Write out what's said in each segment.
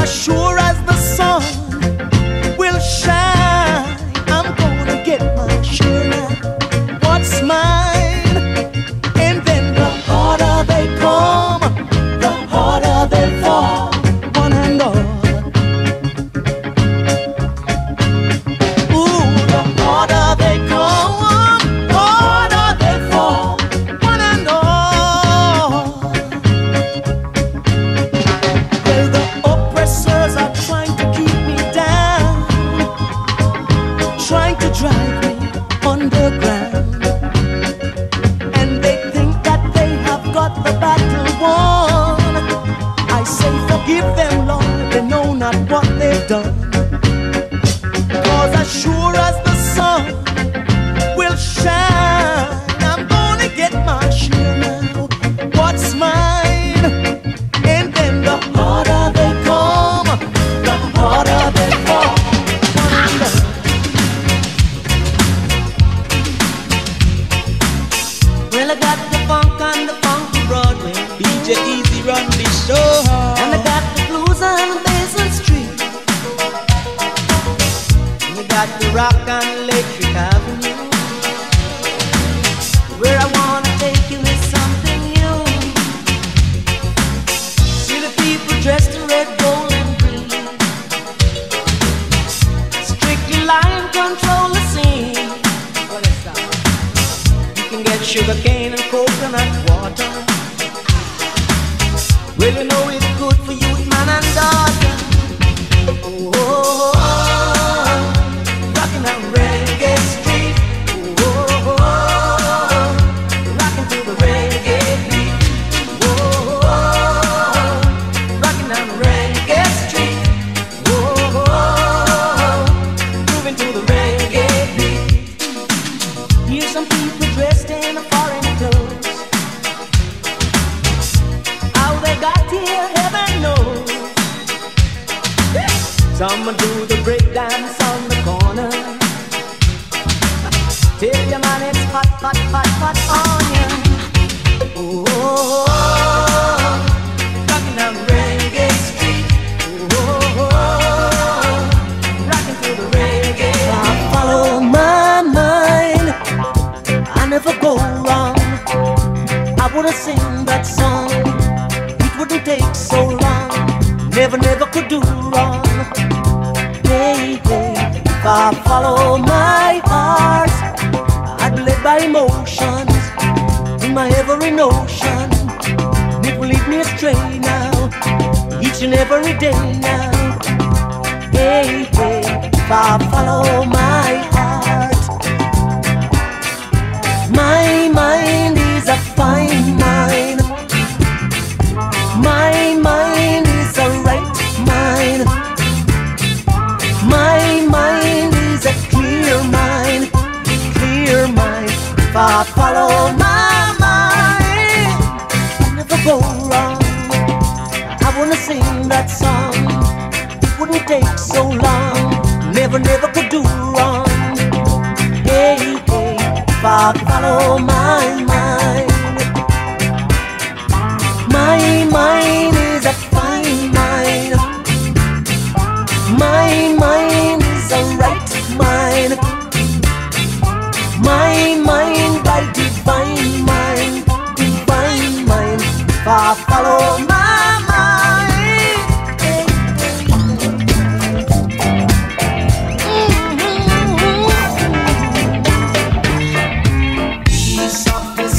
sure as the sun will shine, I'm gonna get my share now. What's mine? And then the harder they come, the harder they fall, one and all. Ooh, the harder they come, harder they fall, one and all. Well, the oppressors are trying to keep me down, trying to drive me underground, and they think that they have got the battle won. I say forgive them, Lord, they know not what they've done. 'Cause as sure as the sun will shine, I'm gonna get my share now. What's mine? And then the harder they come, the harder they fall. Well, I got the funk on the funky Broadway, Djeasy run the show. and I got the blues on Basin Street, and I got the rock on Electric Avenue. Where I wanna take you is something new. See the people dressed in red, gold, and green. Strictly lion control the scene. What is that? You can get sugar cane and coconut water. Well, you know it's good for youth, man and daughter. Oh, oh, oh, rockin' on Reggae Street. Oh, oh, oh, rockin' to the reggae beat. Oh, oh, oh, rockin' on Reggae Street. Oh, oh, oh, moving to the reggae beat. Here's some people dressed in a foreign clothes. How they got here, heaven knows. Some do the break dance on the corner. Tell your man it's hot, hot, hot, hot on ya. Oh, oh, oh, rockin' down Reggae Street. Oh, oh, oh, rockin' to the reggae. I follow my mind, I never go wrong. I wanna sing that song, it wouldn't take so long. Never, never could do wrong. Hey, hey, if I follow my heart, I'd be led by emotions in my every notion. It will lead me astray now, each and every day now. Hey, hey, if I follow my heart, my mind is a fine mind. My mind is a right mind. My mind is a clear mind, clear mind. If I follow my mind, I'll never go wrong. I wanna sing that song, it wouldn't take so long. Never, never could do wrong. Hey, hey, if I follow my mind. My mind is a fine mind. My mind is a right mind. My mind by divine mind, divine mind. If I follow my mind. Peace of the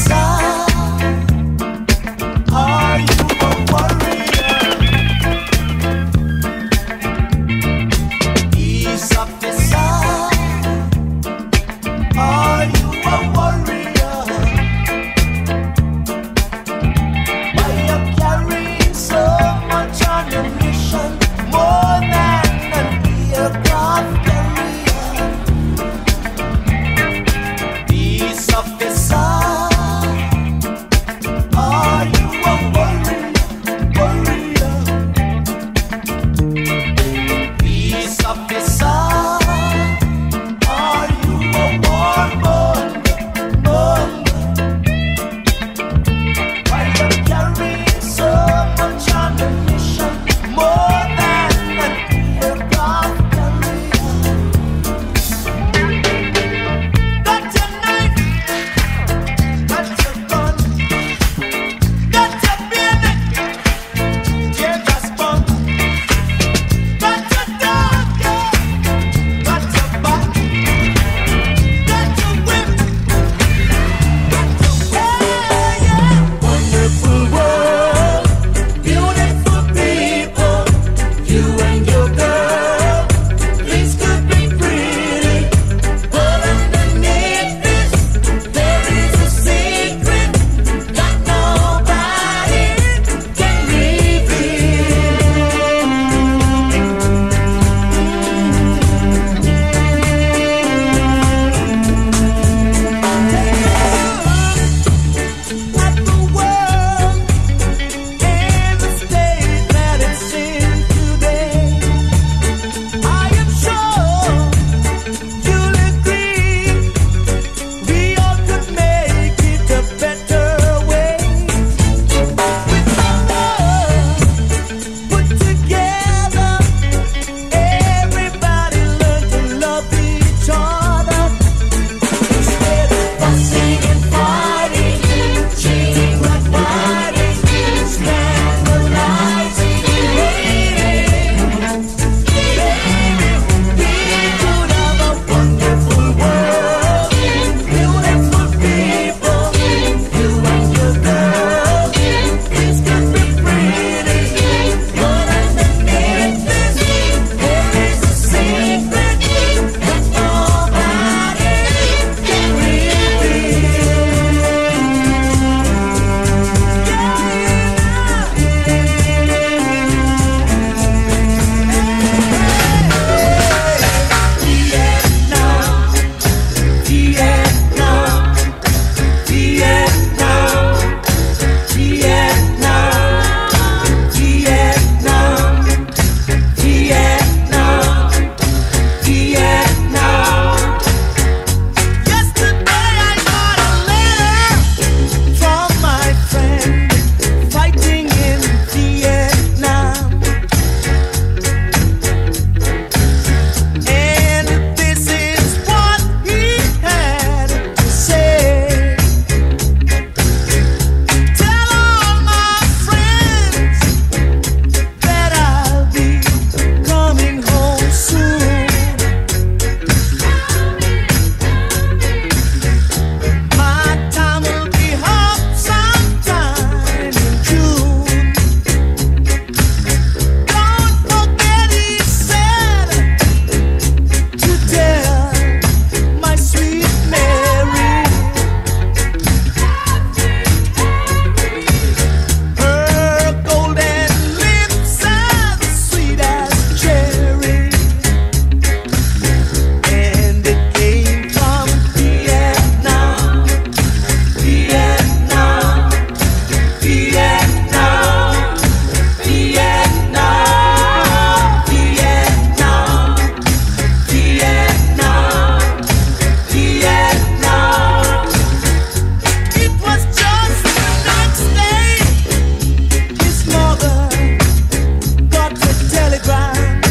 telegram.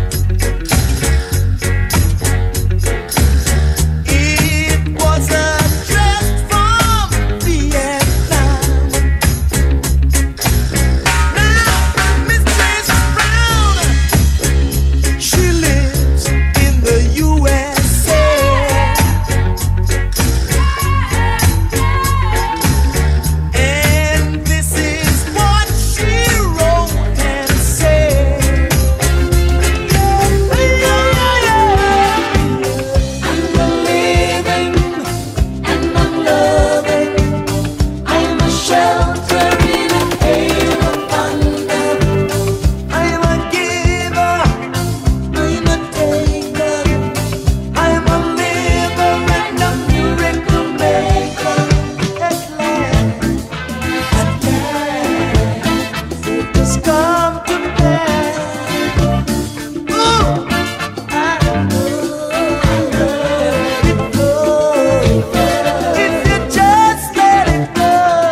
It was addressed from Vietnam. Now, Miss Tracy Brown, she lives in the USA. And this is what she wrote and said. I'm living and I'm loving. I'm a shelter in a hail of thunder. I'm a giver, I'm a taker. I'm a liver and a miracle maker. At last, it has come to pass. Ooh, I let it go. If you just let it go,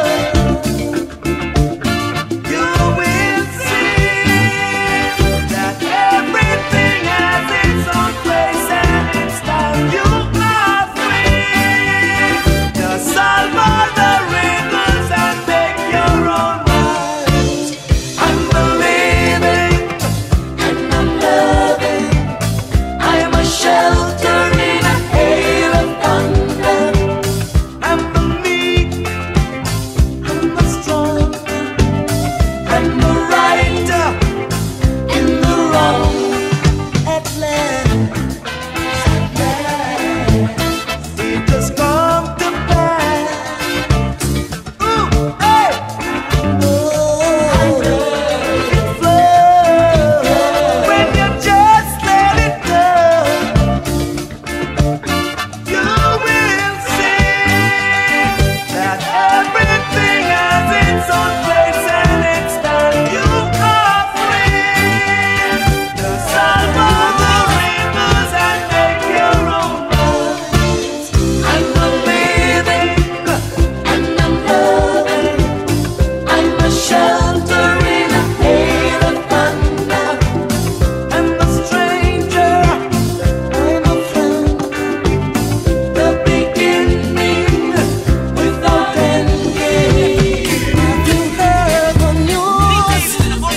you will see that everything has its own place and its time. You are free. Just solve all the riddles and make your own minds. I'm believing and I'm loving. I'm a shelter in a hail of thunder. I'm the meek, I'm the strong, I'm the right in the wrong. At last, it has come to pass. Ooh, hey! Oh, it flows when you just let it go. You will see that everything has its own place and its time. You are free to solve all the riddles and make your own minds. I'm believing and I'm loving. I'm a shelter in a hail of thunder. I'm a stranger, I'm a friend. The beginning without ending. Have you heard the news?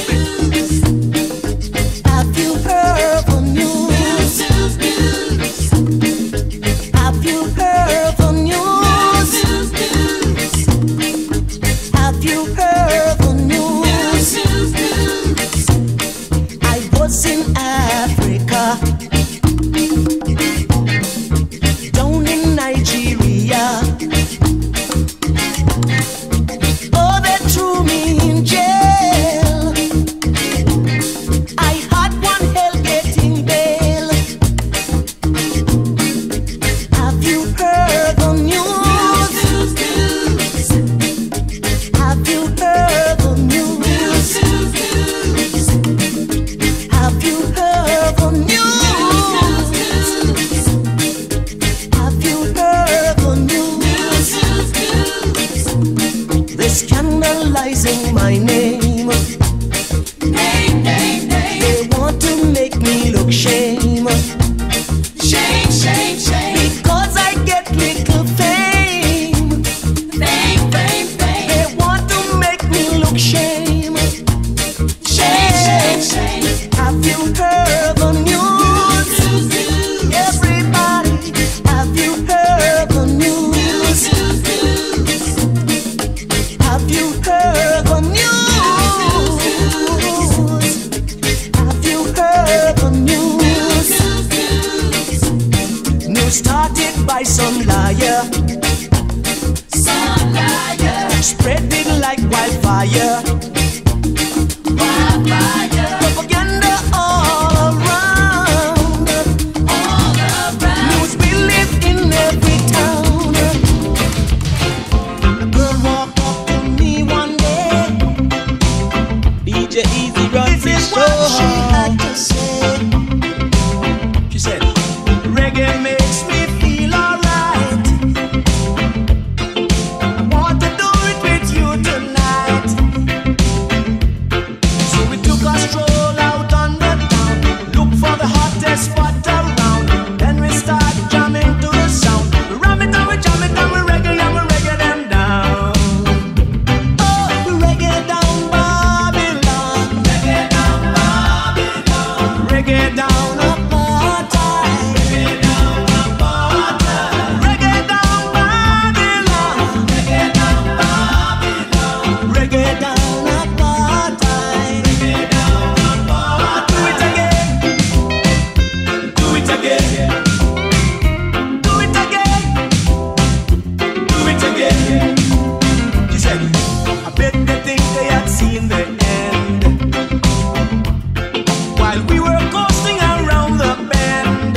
Have you heard the news? Have you heard the news? Have you heard the news? I was in Africa, down in Nigeria. Oh, they threw me in jail. I had one hell getting bail. Have you heard the news? Have you heard the news? Have you heard the news? Have you heard the news? They're scandalizing my name. They want to make me look shame. Because I get little fame. They want to make me look shame. Have you heard the news? Everybody, have you heard the news? Have you heard the news? Have you heard the news? News started by some liar. Spreading like wildfire. Propaganda all around. News we live in every town. A girl walked up to me one day. Djeasy runs the This is what she show. had to say. She said, reggae makes me feel alright. I want to do it with you tonight. Reggae down apartheid. Reggae down apartheid. Reggae down Babylon. Reggae down Babylon. Reggae down apartheid. Reggae down apartheid. Do it again. Do it again. Do it again. Do it again. She said, I bet they think they had seen the end while we were coasting around the bend,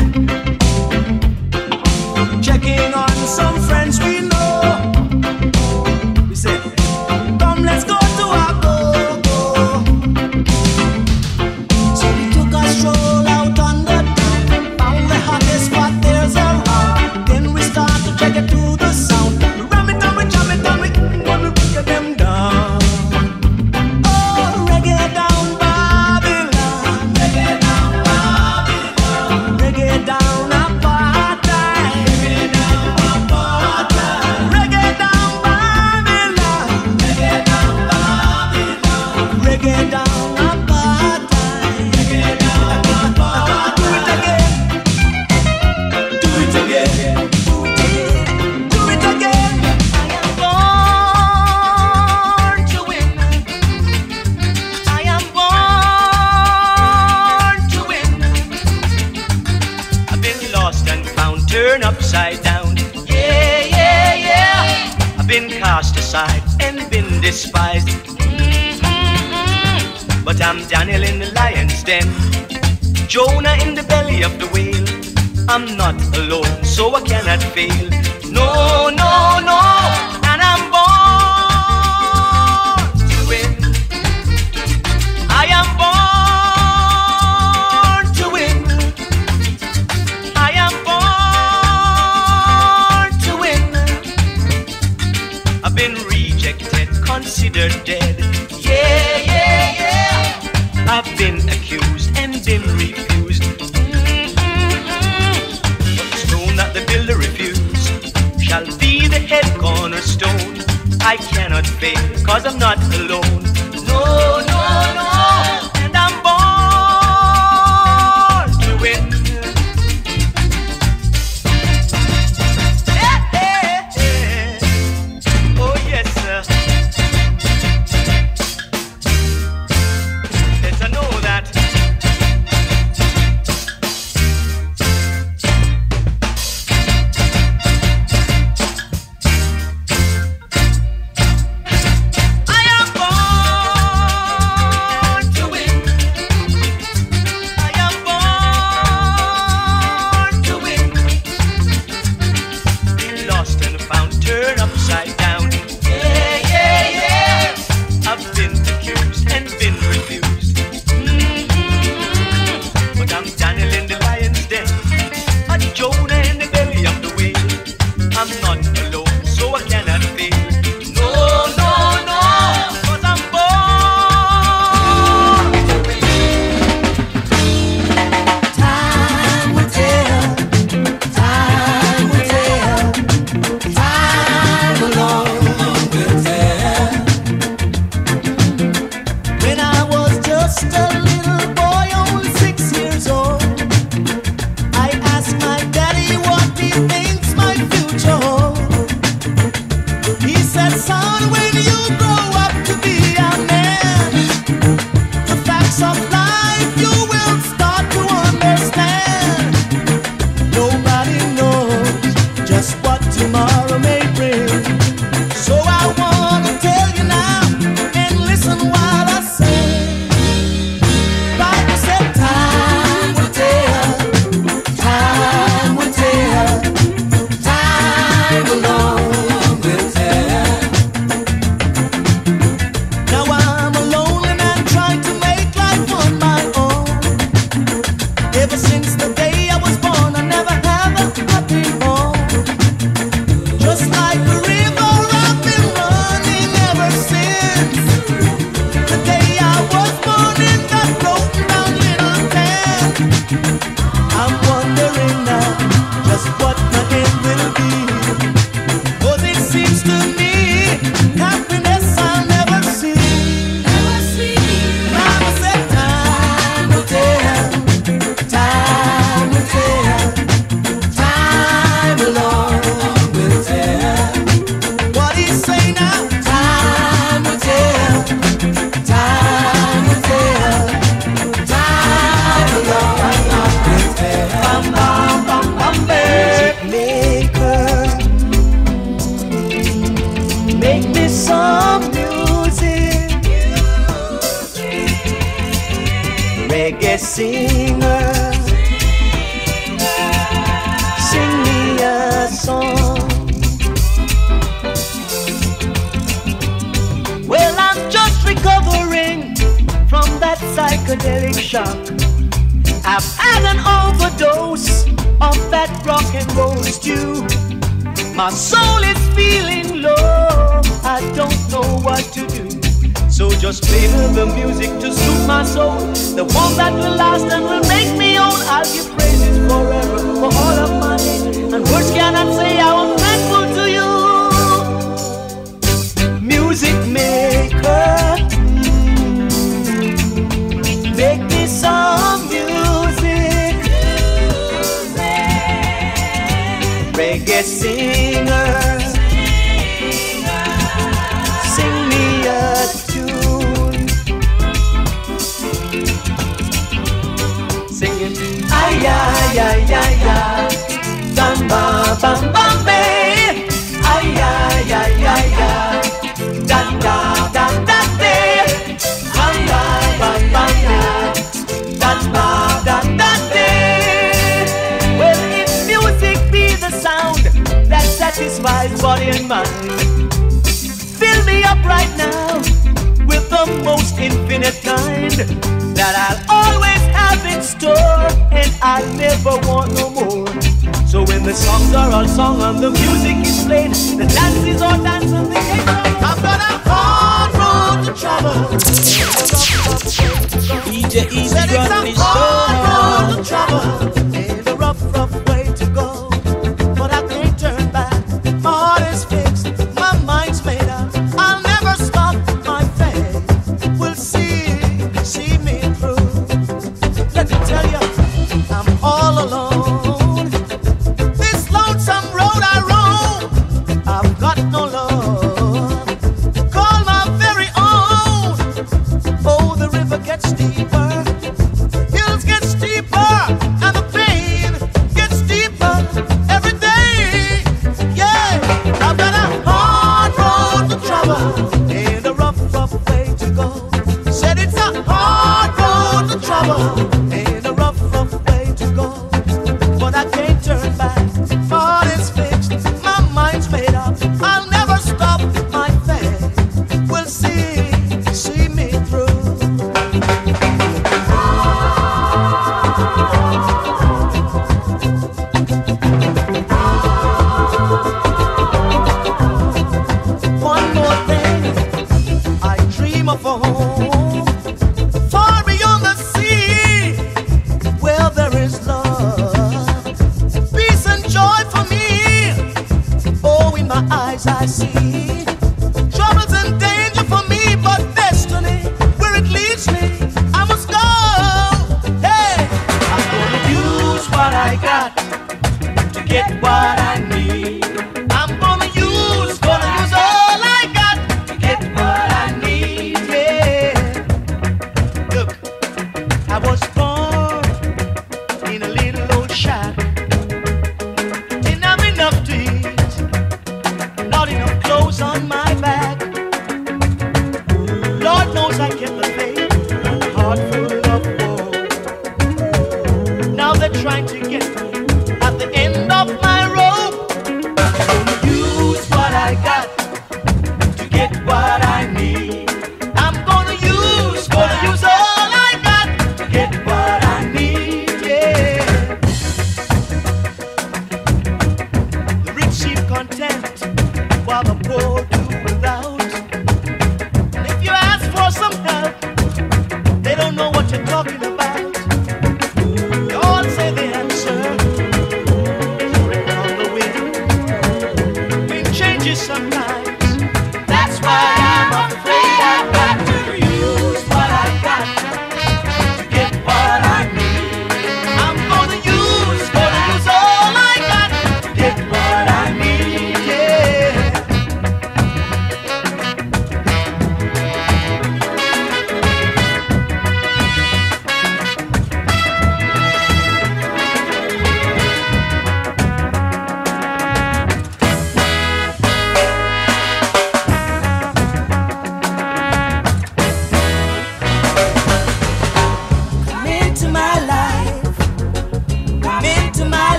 checking on some friends we know. We said, come, let's go to our go-go. So we took a stroll out on the town, found the hottest spot there's around. Then we start to check it to the sound. We ram it down, we jam it down, we gonna get them down. Oh, reggae down Babylon. Reggae down Babylon. Reggae down apartheid. Reggae down apartheid. Reggae down Babylon. Reggae down Babylon. Reggae down apartheid. Reggae down apartheid. Do it again. Do it again. Do it again. Do it again. I am born to win. I've been lost and found, turned upside down. Yeah, yeah, yeah. I've been cast aside and been despised. But I'm Daniel in the lion's den, Jonah in the belly of the whale. I'm not alone, so I cannot fail. No, no, no. And I'm born to win. I am born to win. I am born to win. I've been rejected, considered dead. Yeah, yeah, yeah. I've been accused and been refused. But the stone that the builder refused shall be the head cornerstone. I cannot fail, cause I'm not alone. No, no, no. And I'm born to win. Yeah, yeah, yeah. Oh, yes, sir. Yes, I know that. I am born psychedelic shock. I've had an overdose of that rock and roll stew. My soul is feeling low, I don't know what to do. So just play the music to soothe my soul, the one that will last and will make me old. I'll give praises forever for all of my days, and words cannot say how I'm thankful to you. Music maker, make me some music. Reggae singer, sing me a tune. Sing it, ay ay ay ay ay, bam bam bam bam bay, ay ay ay ay ay, da da da da day, bam bam bam bam day, da da da da day. Well, if music be the sound that satisfies body and mind, fill me up right now with the most infinite kind that I'll always have in store, and I'll never want no more. So when the songs are all sung and the music is played, the dances are danced and the games are played. I've got a hard road to travel. Djeasy Said it's run the a hard road to show. travel, and a rough, rough way to go. But I can't turn back. My heart is fixed, my mind's made up. I'll never stop my faith. We'll see me through. Let me tell you, I'm all alone. This lonesome road I roam, I've got no love. Call my very own. Oh, the river gets deeper, hills get steeper, and the pain gets deeper every day. Yeah, I've got a hard road to travel and a rough, rough way to go. Said it's a hard road to travel and a rough, rough way to go. But I can't turn back. My heart is fixed, my mind's made up. I'll never stop my faith. We'll see me through. One more thing, I dream of a home far beyond the sea, where there is love, peace and joy for me. Oh, in my eyes I see troubles and danger for me, but destiny, where it leads me, I must go. Hey, I'm gonna use what I got to get what I need. I'm gonna use all I got to get what I need. Yeah, look, I was born in a little old shack. Didn't have enough to eat, not enough clothes on my back. Lord knows I kept the faith, a heart full of woe. Now they're trying to get me at the end of my rope. I'm gonna use what I got to get what I need. I'm gonna use all I got to get what I need. Yeah. The rich seem content while the poor do without. And if you ask for some help, they don't know what you're talking about. They all say the answer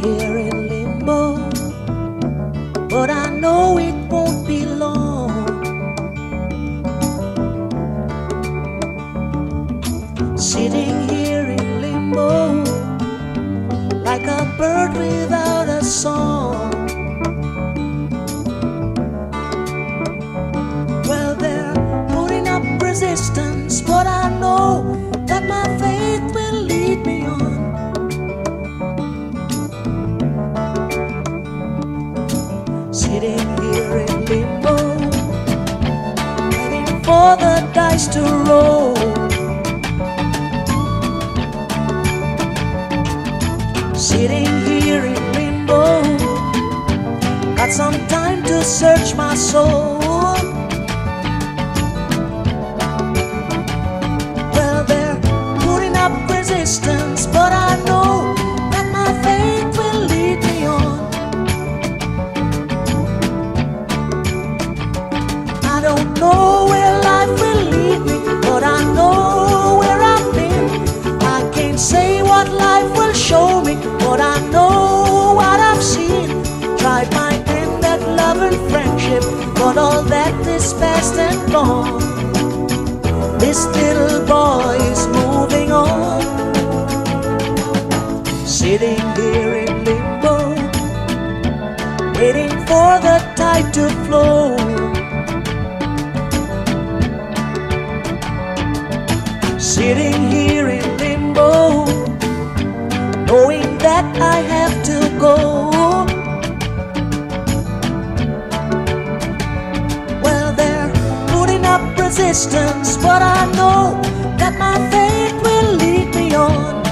here in limbo, but I know it won't be long. Sitting here in limbo, like a bird without a song. Well, they're putting up resistance, but I know that my faith will lead me on. Sitting here in limbo, waiting for the dice to roll. Sitting here in limbo, got some time to search my soul. Well, they're putting up resistance, but I know that my faith will lead me on. I don't know where life will lead me, but I know where I've been. I can't say what life will show me, but I know what I've seen. Tried my hand at love and friendship, but all that is past and gone. This little boy is moving on. Sitting here in limbo, waiting for the tide to flow. Sitting here in limbo, knowing that I have to go. Well, they're putting up resistance, but I know that my faith will lead me on.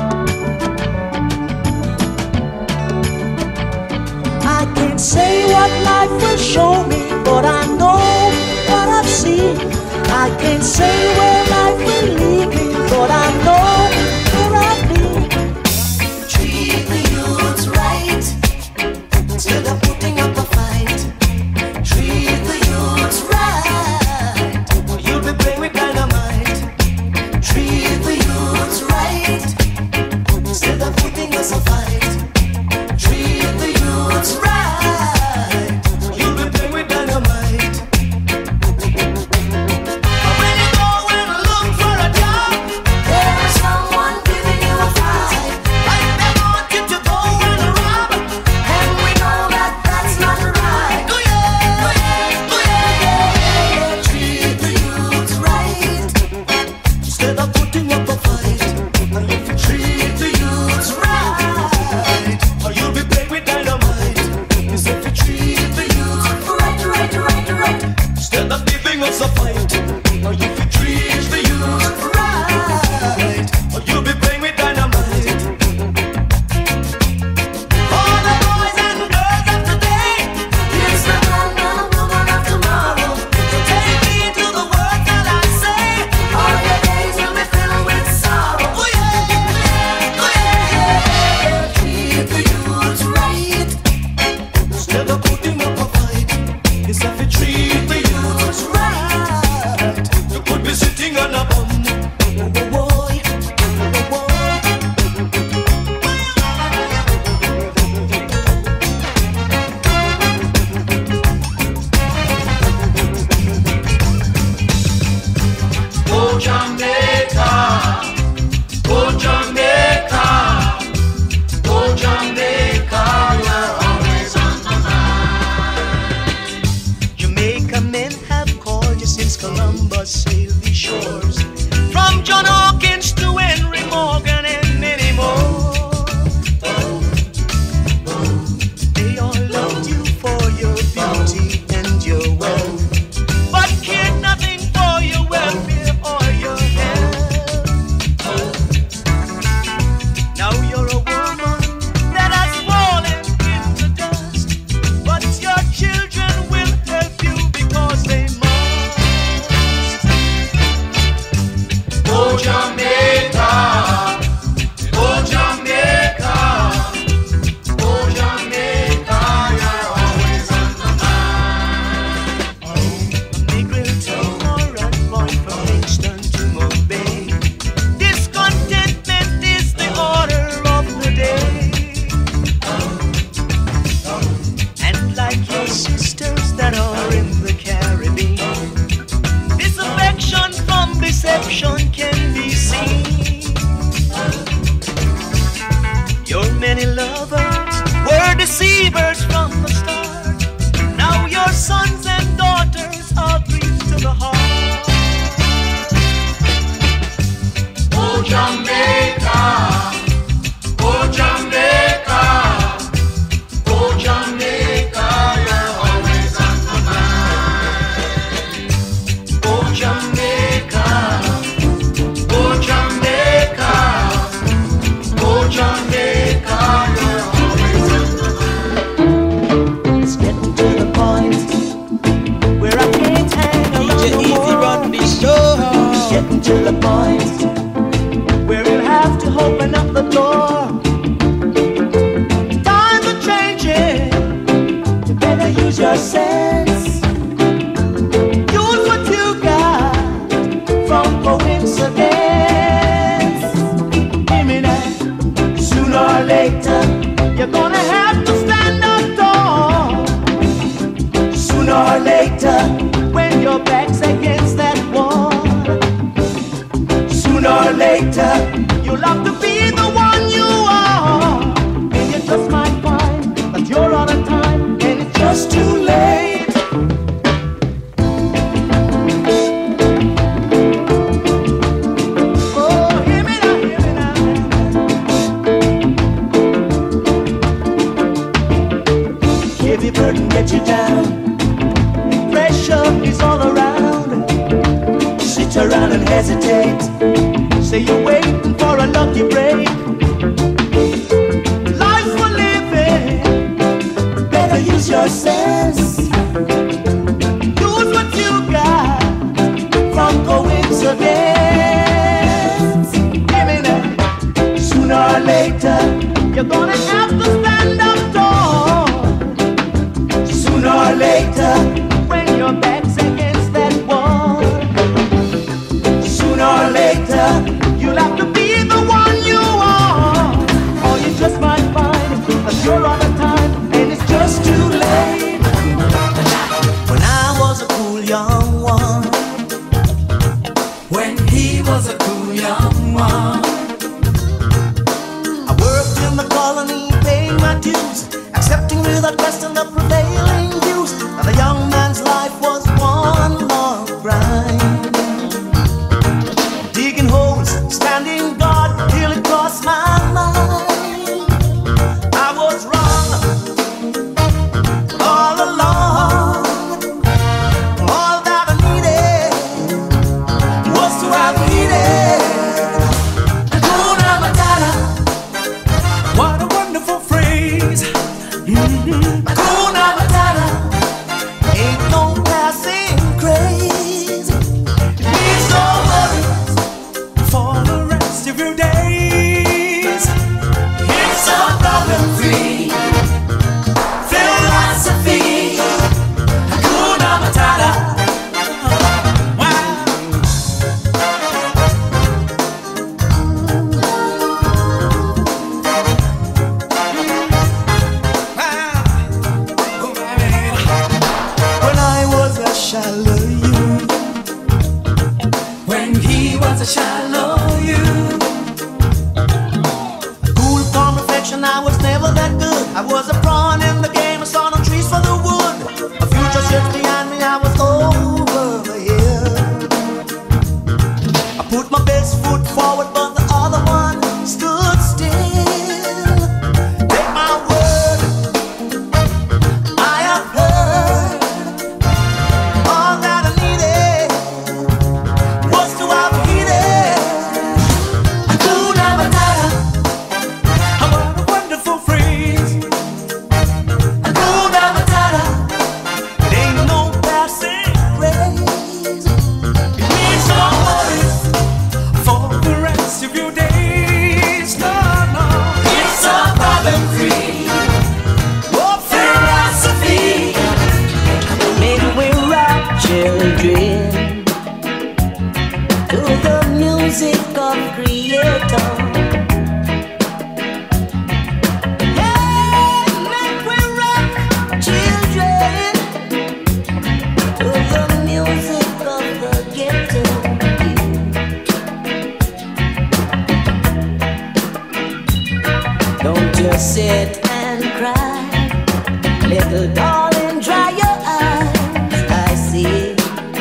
I can't say what life will show me, but I know what I've seen. I can't say where life will lead me, but I know where I've been. Treat the youths right instead of putting up a fight. Treat the youths right, or you'll be playing with dynamite. Treat the youths right instead of putting us a fight. Treat the youths right, or you'll be playing with dynamite. When you go and look for a job, there's no deceivers from the start. Now your sons and daughters are grief to the heart. Oh Jamaica, oh Jamaica, oh Jamaica, you're always on my mind. Oh Jamaica, oh Jamaica, oh Jamaica, you're always on my mind. It's getting to the point where I can't hang around no Djeasy more. run the show. It's getting to the point where we'll have to open up the door. Times are changing. You better use your sense. Use what you got from coincidence. Hear me now. Sooner or later, you're gonna have to stand up tall. Sooner or later, when your back's against that wall. Sooner or later, you'll have to be the one you are. And you just might find that you're out of time and it's just too late. Oh, hear me now, hear me now. Heavy burden get you down. Pressure is all around. Sit around and hesitate. Say you're waiting for a lucky break. Life for living. Better use your sense. Use what you got from coincidence. Give me that. Sooner or later, you're gonna have to stand up tall. Sooner or later, when your back's against that wall. Sooner or later, you'll have to be the one you are. Or you just might find that you're out of time and it's just too late. When I was a cool young one, When he was a cool young one, I worked in the colony, paying my dues, accepting without question the prevailing views that a young man's life was one long grind. Digging holes, standing guard till it crossed my mind. I was wrong all along. All that I needed was to have needed Hakuna Matata. What a wonderful phrase. Hakuna Matata ain't no passing craze. It means no worries for the rest of your days. It's a problem-free philosophy. Hakuna Matata. Wow. When I was a shallow youth, when he was a shallow youth, cool, calm reflection, I was never that good. I was a pawn in the game, I saw no trees for the wood. A future sits behind me, I was over the hill. I put my best foot forward, but the other one stood still. Take my word, I have heard. All that I needed was to have heeded Hakuna Matata. What a wonderful phrase. Little darling, dry your eyes, I see.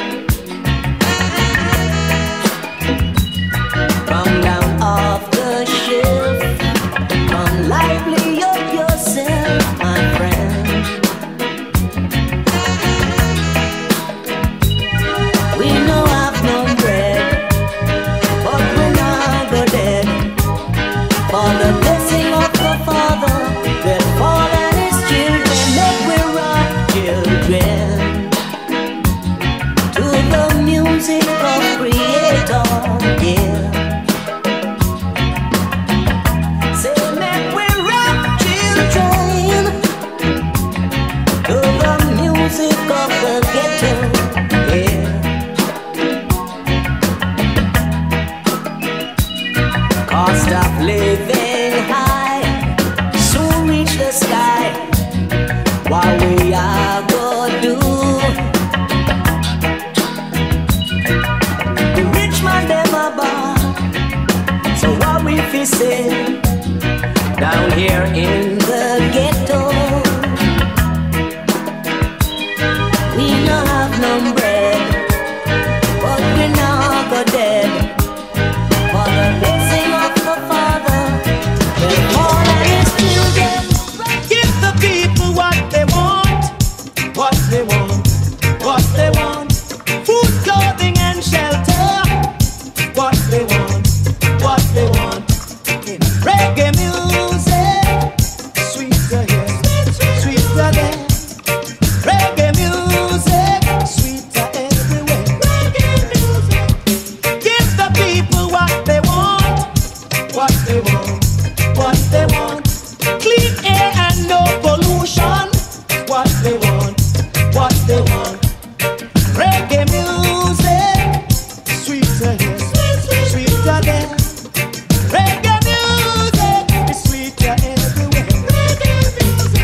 Come down off the shelf, come lively up yourself, my friend. We know I've no bread, but we're not go dead. For the blessing of the Father, that fall and His children, make we rock children to the music of Creator, yeah. Say, make we rock children to the music of the ghetto, yeah. Cost of living high, soon reach the sky. What we are gonna do? The rich man never born, so what we fi say down here in the ghetto? We no have no bread, but we not go dead. For the blessing of the Father, that all and His children. Give the people what they want, what they want, what they want. Food, clothing, and shelter. What they want, what they want. In reggae music, sweeter here, sweeter there. Reggae music, sweeter everywhere. Reggae music. Give the people what they want, what they want, what they want. Clean air and no pollution. What they want, what they want. Reggae music, sweeter here, sweeter there. Reggae music is sweeter everywhere. Reggae music.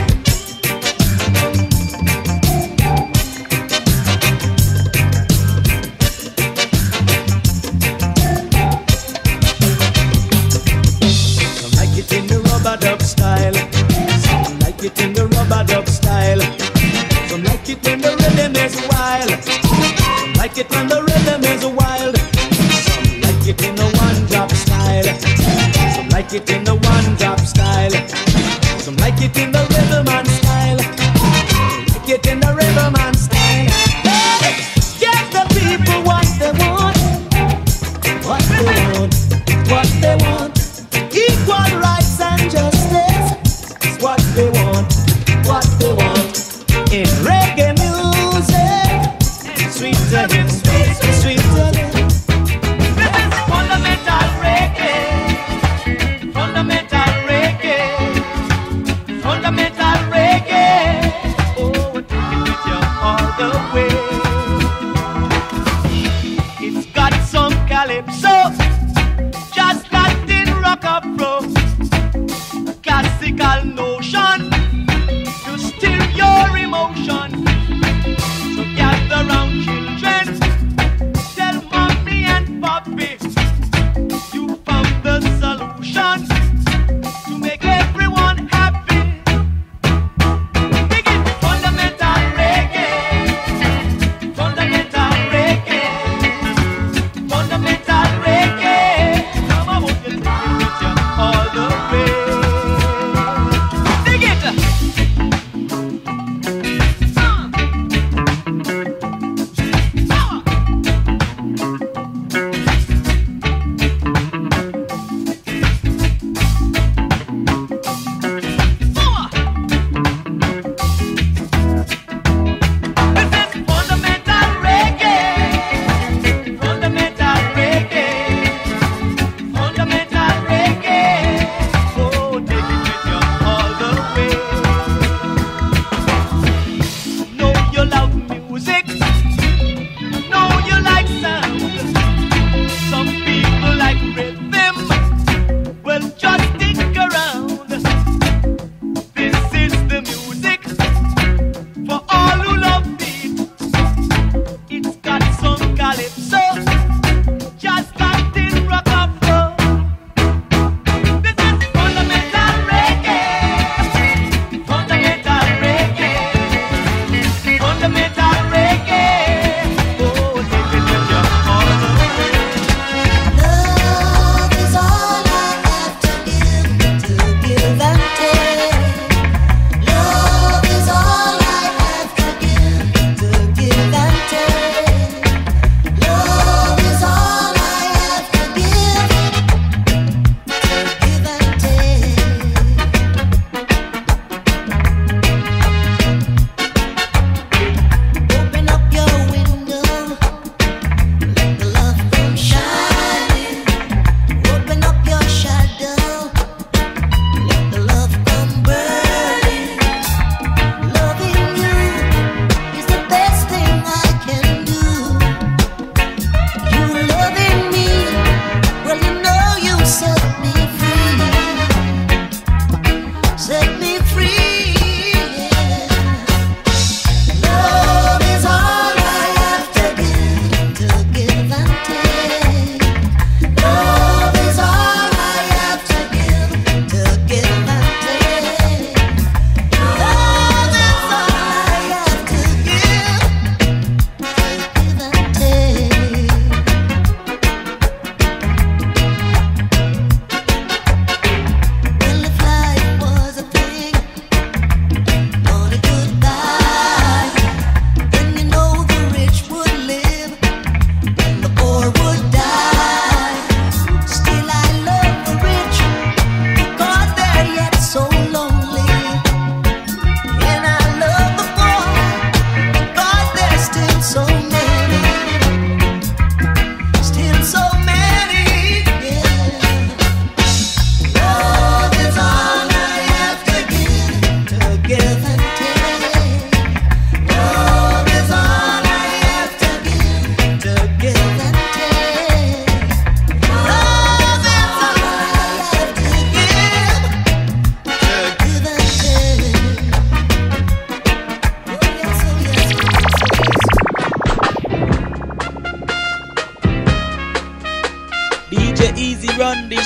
Some like it in the rubber dub style. Some like it in the rubber dub style. Some like it when the rhythm is wild. Some like it when the rhythm is wild. Some like it in the one drop style. Some like it in the one drop style. Some like it in the rhythm and style. Some like it in the rhythm and style. Hey, get the people what they want, what they want, what they want. Equal rights and justice is what they want, what they want. In reggae music, sweeter than sweeter than. This is fundamental reggae, fundamental reggae, fundamental reggae.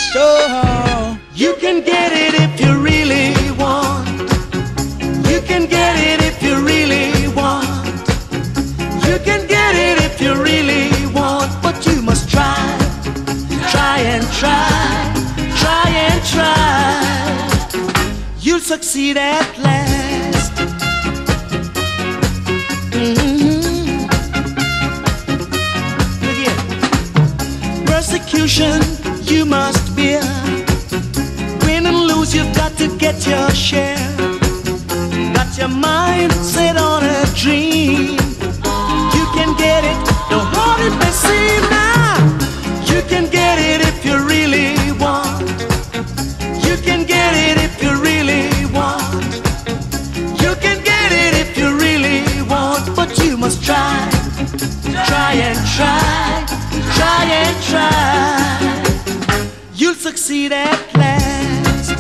show. You can get it if you really want. You can get it if you really want. You can get it if you really want, but you must try. Try and try. Try and try. You'll succeed at last. Look here. Persecution you must bear. Win and lose, you've got to get your share. Got your mind set on a dream. You can get it, no hard it may seem now. You can get it if you really want. You can get it if you really want. You can get it if you really want, but you must try. Try and try. Try and try. You'll succeed at last.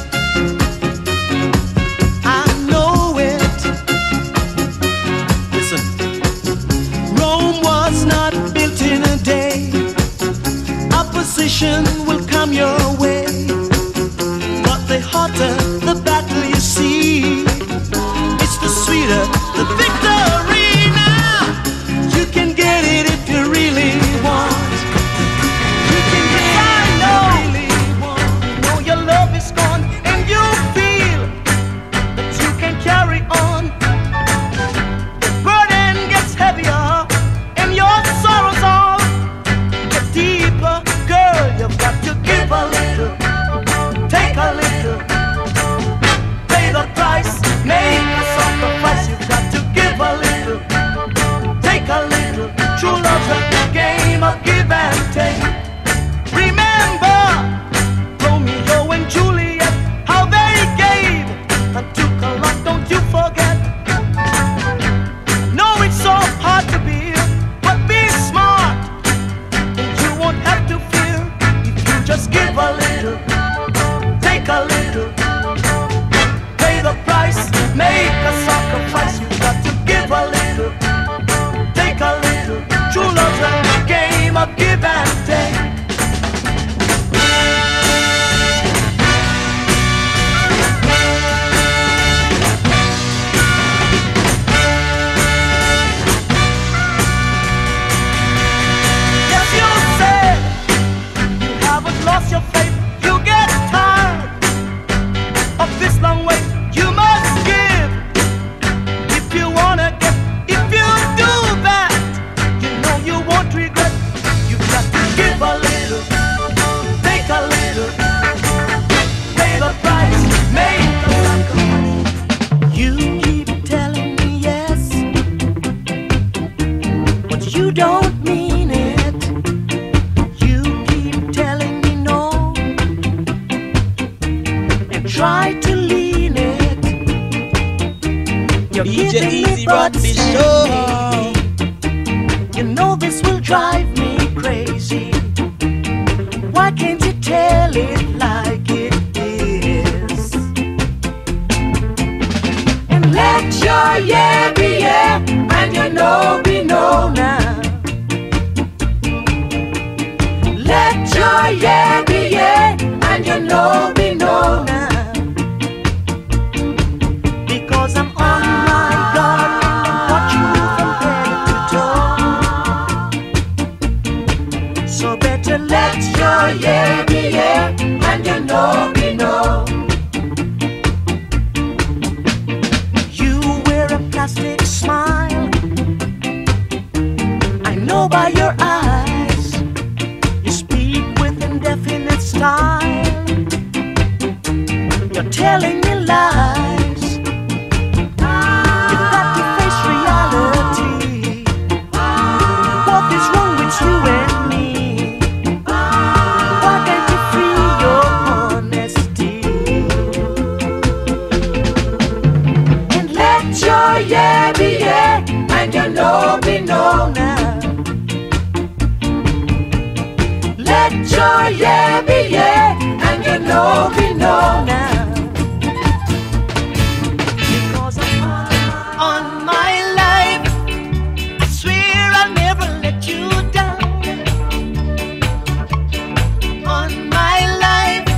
I know it. Listen. Rome was not built in a day. Opposition will come your way, but the hotter the battle you see, it's the sweeter the victory. Now you can get it if you really want. You can get it if you really want. You know your love is gone and you feel that you can carry on. The burden gets heavier and your sorrows all get deeper. Girl, you've got to give a little, take a little, pay the price, make a sacrifice. You've got to give a little, take a little. True love's a game of give and take. Remember Romeo and Juliet, how they gave and took a lot, don't you forget. No, it's so hard to be, but be smart. You won't have to fear if you just give a little, take a little, pay the price, make a sacrifice. You've got to give a little, take a little. True love's a game of give and take. Yes, you said you haven't lost your faith. You get tired of this long wait. You must give if you wanna get. If you do that, you know you won't regret. You've got to give a little, take a little, pay the price, make a sacrifice. You keep telling me yes, but you don't mean it. You keep telling me no, and try to lean it. You're giving me but still, you know this will drive me crazy. Why can't you tell it like it is? And let your yeah be yeah, and your no be no now. Let your yeah be yeah, and your no be no now. Because I'm on my guard and watching you from head to toe. So better let your yeah be yeah, and your no be no. You wear a plastic smile, I know by your eyes. You speak with indefinite style. You're telling me lies. You've got to face reality. What is wrong with you and me? Why can't you free your honesty? And let your yeah be yeah, and your no be no now. Let your yeah be yeah, and your no be no now. Because I'm on my life, I swear I'll never let you down. On my life,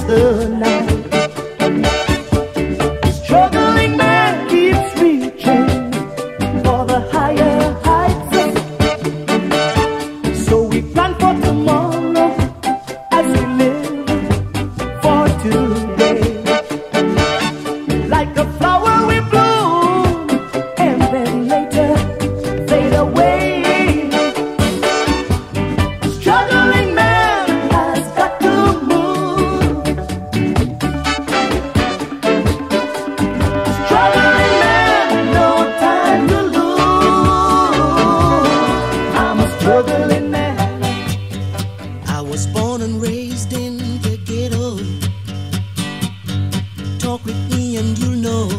the night. Struggling man keeps reaching for the higher heights. So we plan for tomorrow as we live for today. Like a flower we bloom and then later fade away. Struggling man has got to move. Struggling man, no time to lose. I'm a struggling man. I was born and raised in the ghetto. Talk with me and you'll know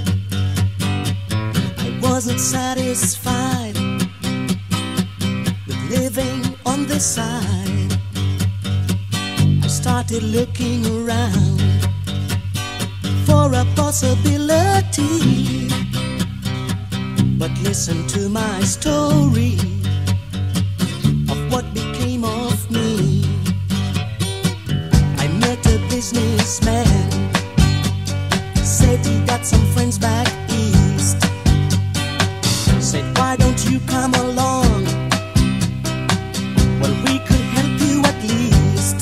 I wasn't satisfied with living on this side. I started looking around for a possibility. But listen to my story of what became of me. I met a businessman, said he got some friends back east. Said, why don't you come along? Well, we could help you at least,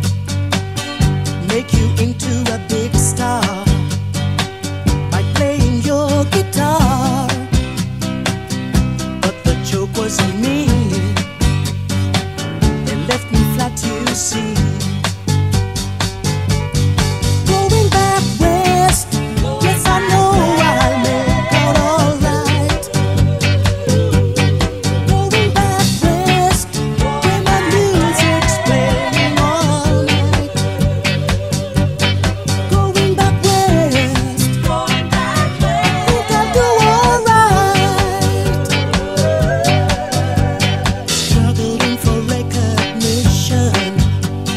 make you into a big star by playing your guitar. But the joke wasn't me, they left me flat, you see. Going back west, yes I know I'll make out alright. Going back west, where my music's playing all night. Going back west, think I'll do alright. Struggling for recognition,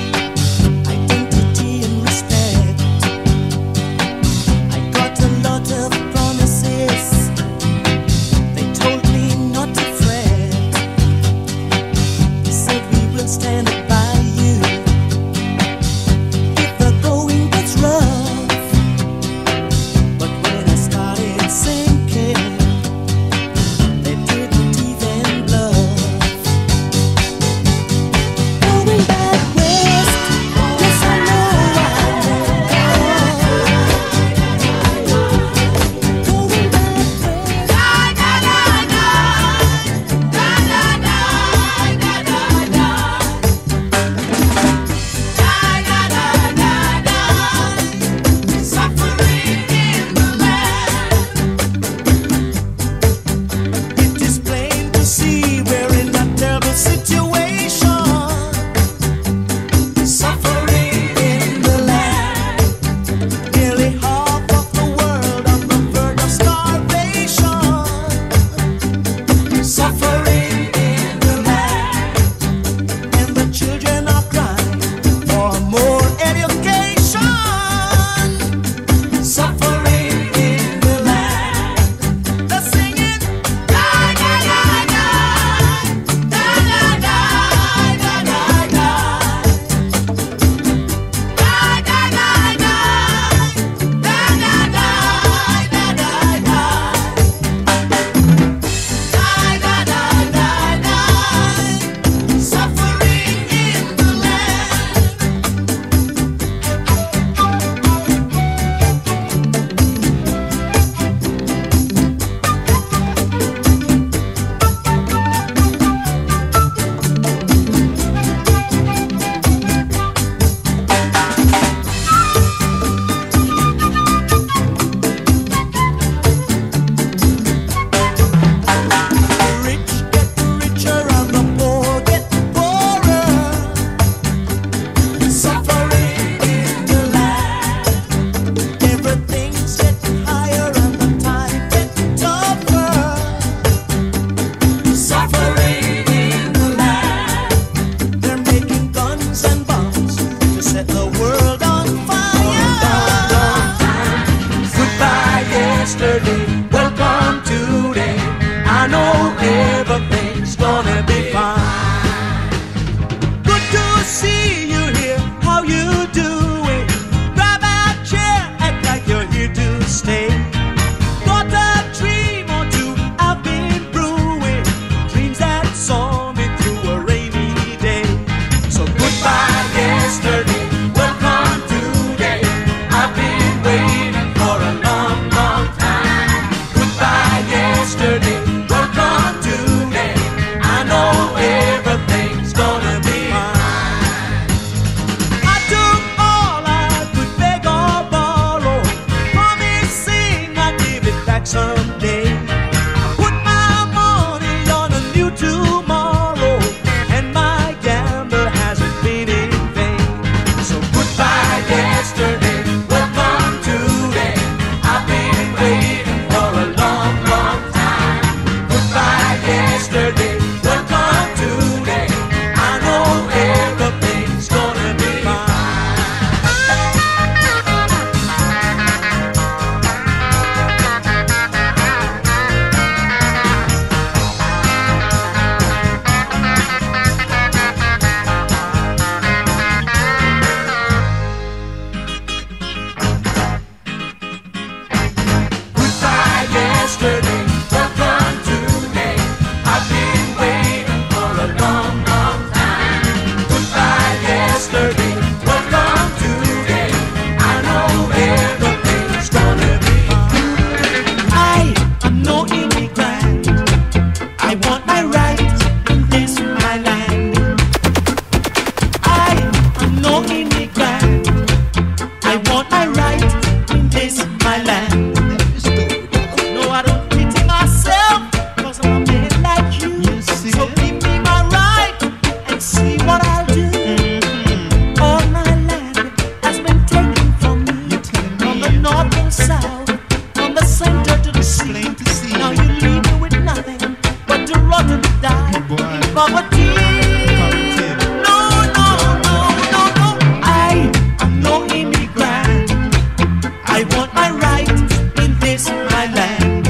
the south, from the center to the sea. Now you leave me with nothing but to rot and die in poverty. No, no, no, no, no. I am no immigrant. I want my right in this my land.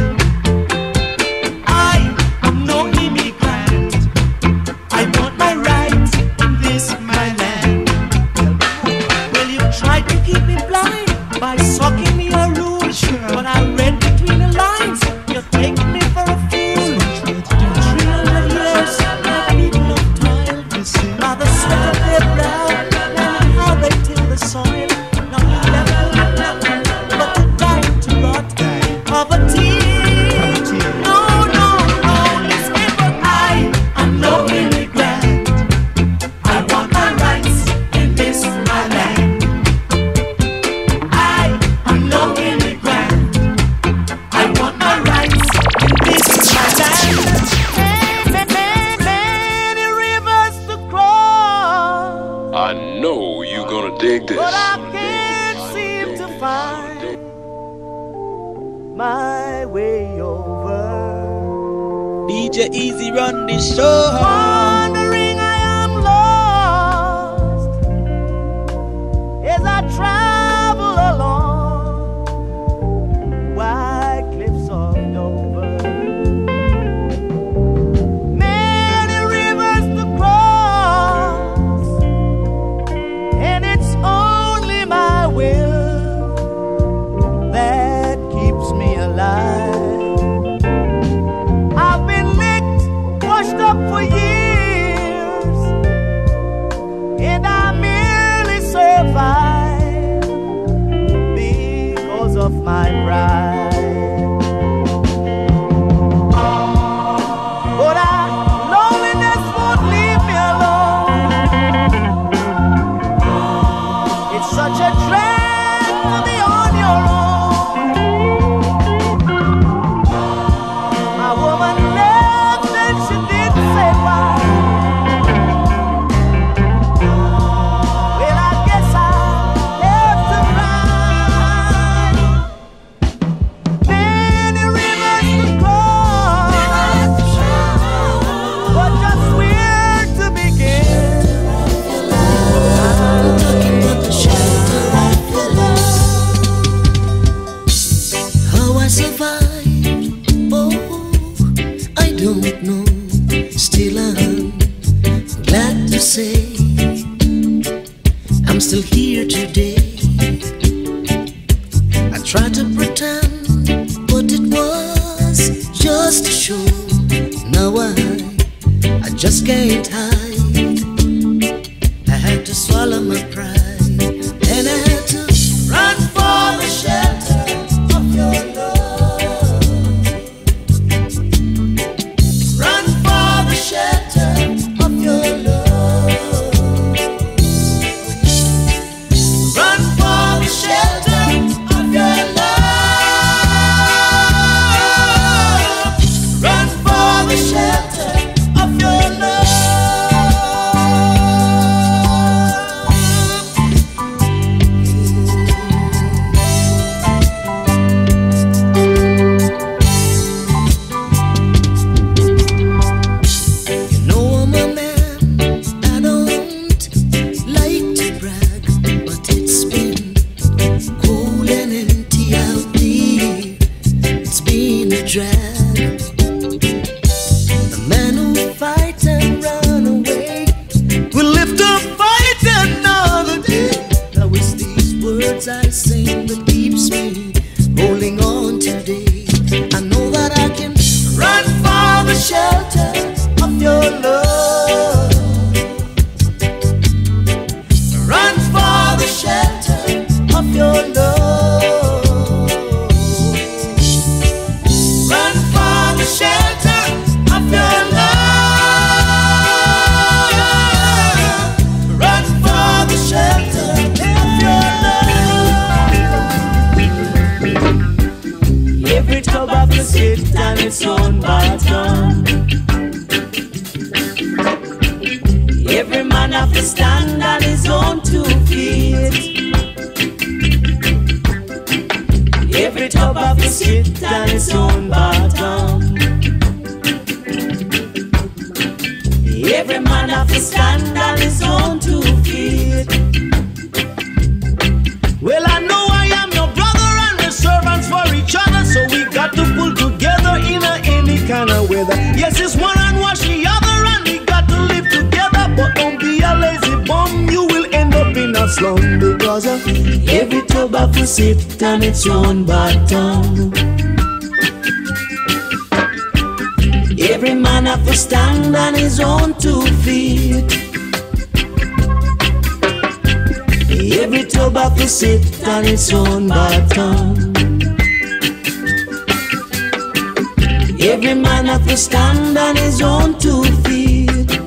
I am no immigrant. I want my right in this my land. Well, you tried to keep me blind by sucking me a rule, but I read between the lines. You're taking me for a fool. 300 years, my people have toiled by the sweat of their brow and how they till the soil. Now you left with nothing but to die and to rot in poverty. No, no, no, listen, but I am no immigrant. I want my rights in this my land. I am no immigrant. I want my rights in this my land. Many rivers to cross, I know you gonna dig this. but I can't seem to find my way over. DJ Easy run the show. Wondering I am lost as I travel along wide cliffs of Dover. Many rivers to cross, and it's only my will that keeps me alive. I've been licked, washed up for years, and I merely survive because of my pride. But loneliness won't leave me alone. It's such a drag to be on your own. My woman left and she didn't say why. Well, I guess I have to cry. Many rivers to cross, but just where to begin? Nothing but the shelter of your love. How I survived, oh, I don't know. Still I'm glad to say I'm still here today. I tried to pretend, but it was just a show. Now I just can't hide. I had to swallow my pride, and I had to run for the shelter of your love. Run for the shelter of your love. Run for the shelter of your love. Run for the shelter of your love. You know I'm a man, I don't like to brag, but it's been cold and empty out there. It's been a drag. The man who fights and run away will live to fight another day. Now it's these words I sing that keeps me holding on today. I know that I can run for the shelter of your love. Run for the shelter of your love. Run for the shelter of your love. Run for the shelter of your love. Every tobacco sits on its own bottom. Every man have to stand on his own 2 feet. sit on its own bottom. Every man have to stand on his own 2 feet. Well, I know I am your brother and we're servants for each other, so we got to pull together in any kind of weather. Yes, it's one and wash the other, and we got to live together. But don't be a lazy bum, you will end up in a slum, because every tub have to sit on its own bottom. Every man have to stand on his own 2 feet. Every tub have to sit on its own bottom. Every man have to stand on his own 2 feet.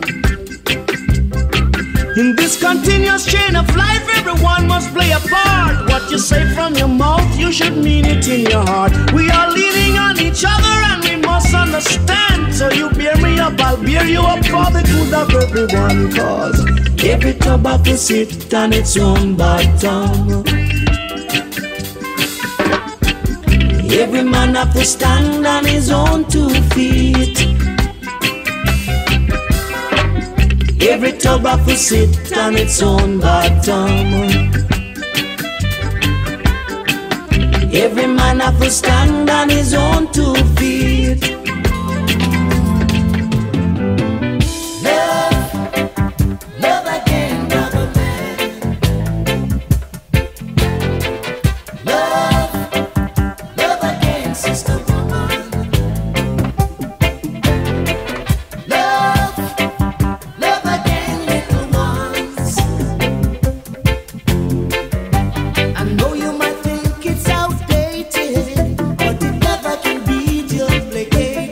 In this continuous chain of life, everyone must play a part. What you say from your mouth, you should mean it in your heart. We are leaning on each other and we must understand. So you bear me up, I'll bear you up for the good of everyone. Cause every tub have to sit on its own bottom. Every man have to stand on his own 2 feet. Every tub have to sit on its own bottom. Every man have to stand on his own 2 feet. Love, love again, brother man. Love, love again, sister woman. Love, love again, little ones. I know you might think it's outdated, but it never can be duplicated.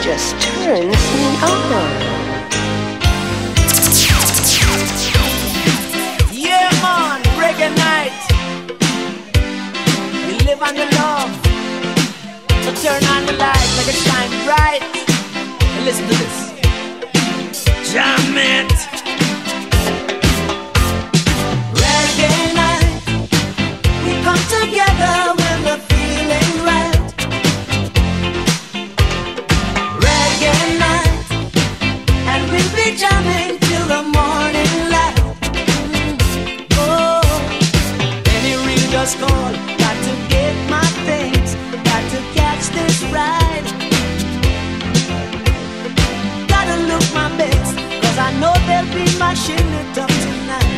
just turns me on. Yeah, man, reggae night. You live on your love. So turn on the light, make it shine bright. And listen to this. Jam it. Reggae night, we come together when we're feeling right. Reggae night, and we'll be jamming till the morning light. Oh, any real just call. Got to get my things, got to catch this ride. Gotta look my best, cause I know they'll be mashing it up tonight.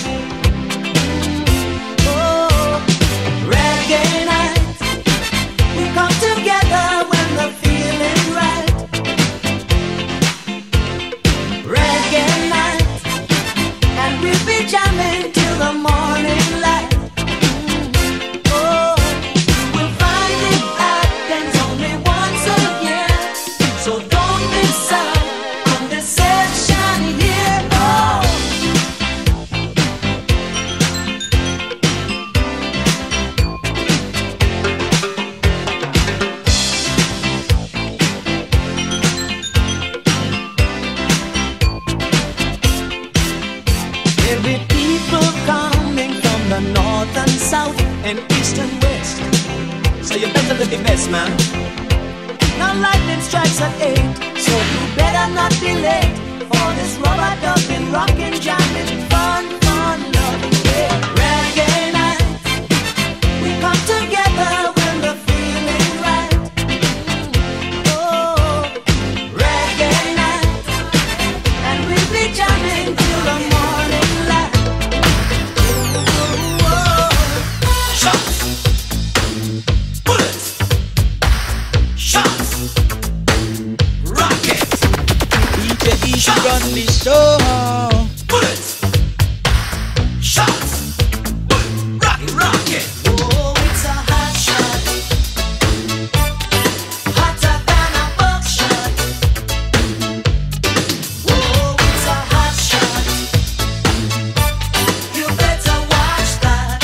Oh, reggae night, we come together when we're feeling right. Reggae night, and we'll be jamming till the morning light. Oh, we'll find it happens only once a year, so don't miss out on this session here. Oh. There'll be people coming from the north and south and east and west. So you better look your best, man. Now lightning strikes at 8, so you better not be late for this rubber dubbing, rockin', jamming, fun, fun, loving, yeah. Reggae night, we come together when we're feeling right. Oh, Reggae night, and we'll be jamming till the morning light. Shots, bullets, shots, rockets, DJ Djeasy run the show. bullets, shots, rocket. Oh, it's a hot shot, hotter than a buckshot. Oh, it's a hot shot, you better watch that.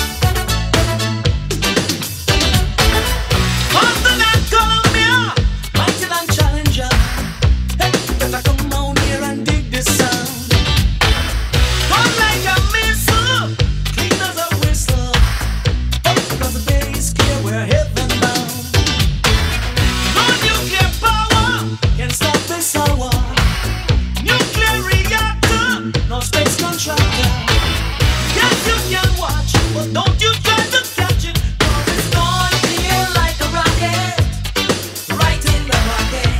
Boston and Columbia, Mighty and Challenger, hey, better come on here and dig this sound. come like a missile. Clean as a whistle, oh, because the day is clear, we're heaven bound. No nuclear power, Can't stop this hour, nuclear reactor. no space contractor. Yes, you can watch, but don't you try to catch it. Cause it's gonna feel like a rocket, right in the rocket.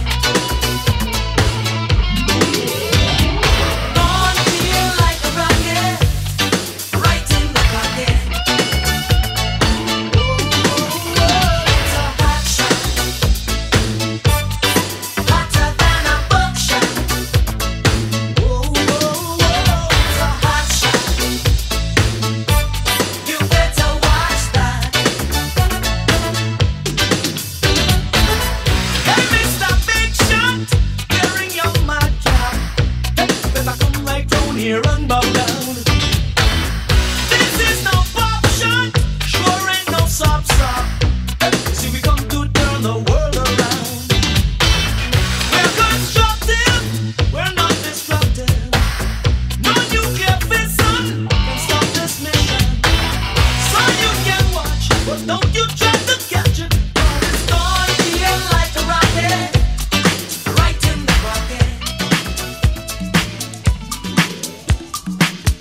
Gonna feel like a rocket, right in the rocket. Oh, it's a hot shot, hotter than a buckshot. Oh, it's a hot shot, you better watch that. Hey, Mr. Big Shot, wearing your mad cap. Hey, better come right down here and bow down. This is no pop shot, Sure ain't no sop. Hey, see we come to turn the world around. we're constructive, We're not destructive, no nuclear fission. can stop this mission. So you can watch, but don't you try to catch it. Cause it's gonna feel like a rocket, right in the rocket.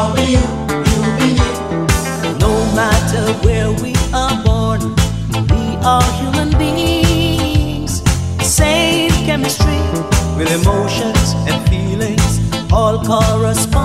I'll be you, you'll be me. No matter where we are born, we are human beings. Same chemistry with emotions and feelings all correspond.